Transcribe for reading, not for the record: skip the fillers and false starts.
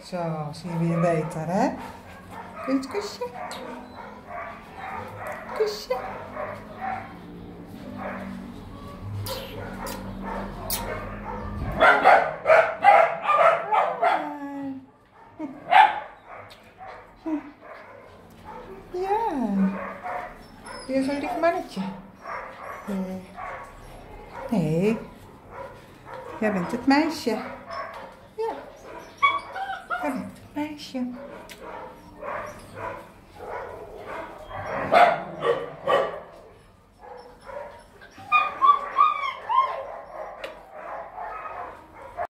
Zo, zie je weer beter, hè? Kun je het kusje? Kusje? Ja. Ben je zo'n lief mannetje? Nee. Jij bent het meisje. Ja. Jij bent het meisje.